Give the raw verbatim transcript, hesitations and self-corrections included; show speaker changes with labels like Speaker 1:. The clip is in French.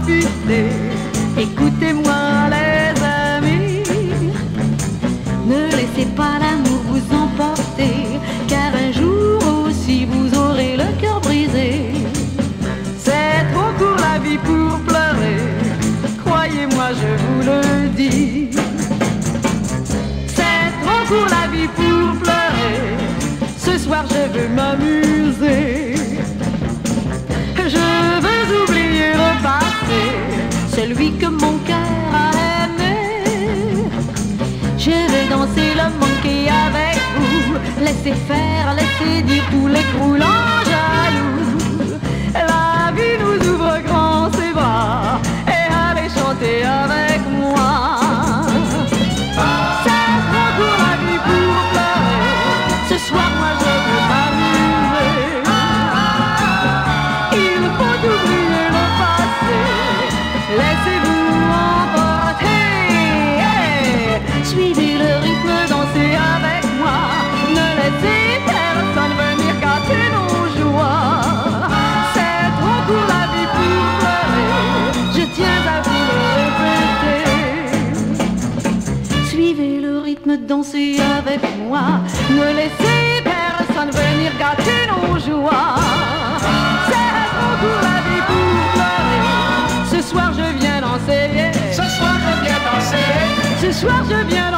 Speaker 1: buter. Écoutez-moi les amis, ne laissez pas l'amour vous emporter, car un jour aussi vous aurez le cœur brisé. C'est trop court la vie pour pleurer, croyez-moi je vous le dis. C'est trop court la vie pour pleurer, ce soir je veux m'amuser. Je veux oublier le passé, celui que mon cœur a aimé. Je veux danser le monkey avec vous, laissez faire, laissez dire tous les croulants jaloux. La vie nous ouvre grand ses bras, et allez chanter avec moi. C'est trop court la vie pour pleurer, ce soir moi je veux m'amuser. Il faut oublier le passé, laissez-vous emporter. Hey, suivez le rythme, dansez avec moi, ne laissez personne venir gâter nos joies. C'est trop court la vie pour pleurer, je tiens à vous le répéter. Suivez le rythme, dansez avec moi, ne laissez personne venir gâter nos joies. C'est trop court la vie pour pleurer, ce soir je viens danser.
Speaker 2: Ce soir je viens danser.
Speaker 1: Ce soir je viens